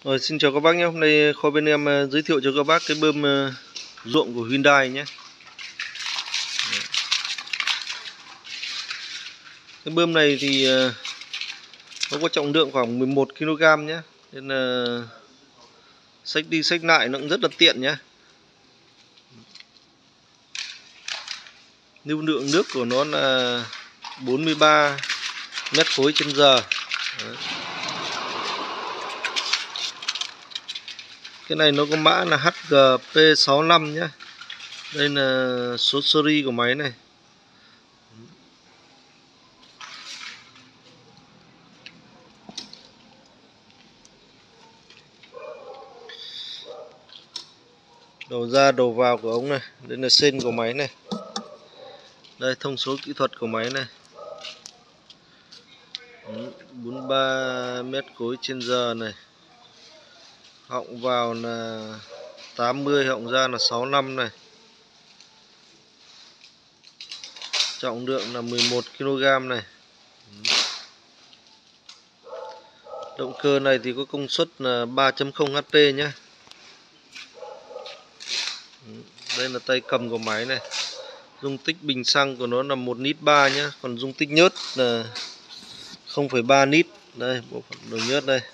Rồi, xin chào các bác nhé. Hôm nay kho bên em giới thiệu cho các bác cái bơm ruộng của Hyundai nhé. Cái bơm này thì nó có trọng lượng khoảng 11 kg nhé. Nên là xách đi xách lại nó cũng rất là tiện nhé. Lưu lượng nước của nó là 43 mét khối trên giờ. Đấy. Cái này nó có mã là HGP65 nhé. Đây là số series của máy này. Đầu ra đầu vào của ống này. Đây là sên của máy này. Đây thông số kỹ thuật của máy này. 43 mét khối trên giờ này. Họng vào là 80, họng ra là 65 này. Trọng lượng là 11 kg này. Động cơ này thì có công suất là 3.0 HP nhé. Đây là tay cầm của máy này. Dung tích bình xăng của nó là 1,3 lít nhé. Còn dung tích nhớt là 0,3 lít. Đây, bộ phận đầu nhớt đây.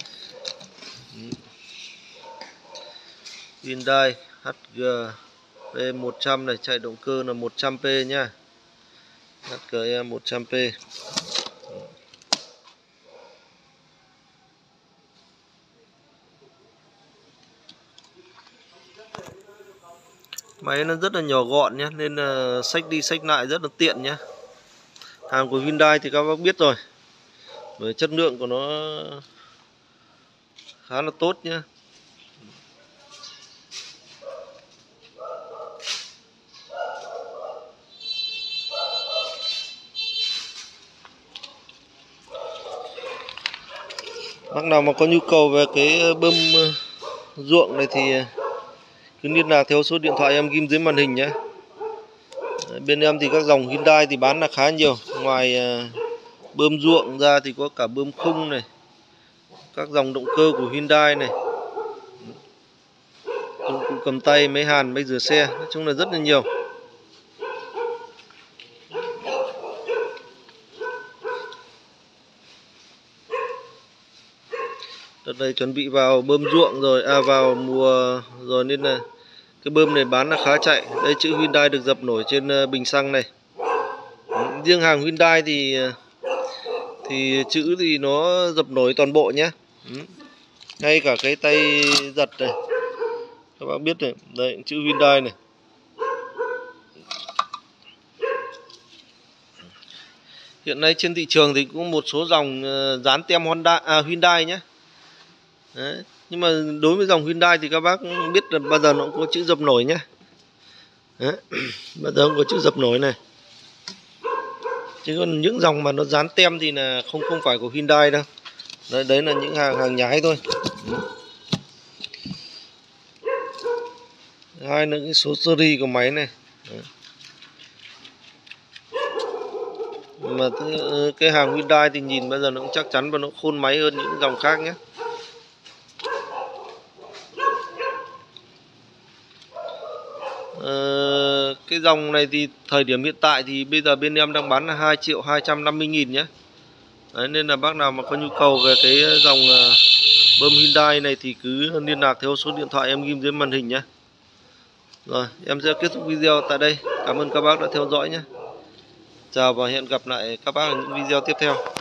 Hyundai HGP 100 này, chạy động cơ là 100P nhá. HGE 100P. Máy nó rất là nhỏ gọn nhé, nên là xách đi xách lại rất là tiện nhé. Hàng của Hyundai thì các bác biết rồi, bởi chất lượng của nó khá là tốt nhé. Bác nào mà có nhu cầu về cái bơm ruộng này thì cứ liên lạc theo số điện thoại em ghim dưới màn hình nhé. Bên em thì các dòng Hyundai thì bán là khá nhiều. Ngoài bơm ruộng ra thì có cả bơm khung này, các dòng động cơ của Hyundai này, dụng cụ cầm tay, máy hàn, máy rửa xe, nói chung là rất là nhiều. Đợt này chuẩn bị vào bơm ruộng rồi, vào mùa rồi nên là cái bơm này bán là khá chạy. Đây chữ Hyundai được dập nổi trên bình xăng này. Riêng hàng Hyundai thì chữ thì nó dập nổi toàn bộ nhé. Ngay cả cái tay giật này, các bạn biết này, đây chữ Hyundai này. Hiện nay trên thị trường thì cũng một số dòng dán tem Hyundai nhé. Đấy. Nhưng mà đối với dòng Hyundai thì các bác cũng biết là bao giờ nó cũng có chữ dập nổi nhé. Đấy. Bao giờ cũng có chữ dập nổi này. Chứ còn những dòng mà nó dán tem thì là không phải của Hyundai đâu. Đấy là những hàng nhái thôi. Hai nữa cái số series của máy này. Đấy. Mà cái hàng Hyundai thì nhìn bây giờ nó cũng chắc chắn và nó khôn máy hơn những dòng khác nhé. Cái dòng này thì thời điểm hiện tại thì bây giờ bên em đang bán là 2.250.000 nhé. Đấy, nên là bác nào mà có nhu cầu về cái dòng bơm Hyundai này thì cứ liên lạc theo số điện thoại em ghim dưới màn hình nhé. Rồi, em sẽ kết thúc video tại đây. Cảm ơn các bác đã theo dõi nhé. Chào và hẹn gặp lại các bác ở những video tiếp theo.